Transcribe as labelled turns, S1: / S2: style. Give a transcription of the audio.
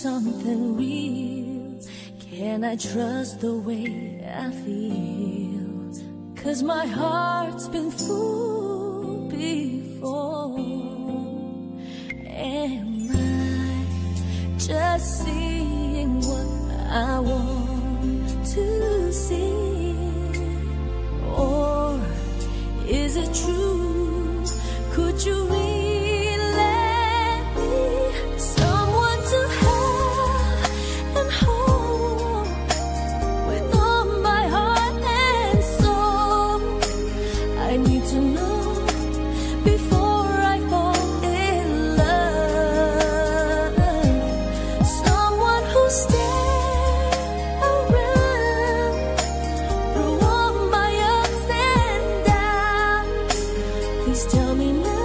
S1: something real? Can I trust the way I feel? 'Cause my heart's been fooled before. Am I just seeing what I want to see? Or is it true? Could you really let me someone to have and hold with all my heart and soul? I need to know before I fall in love. Someone who stays around through all my ups and downs. Please tell me now.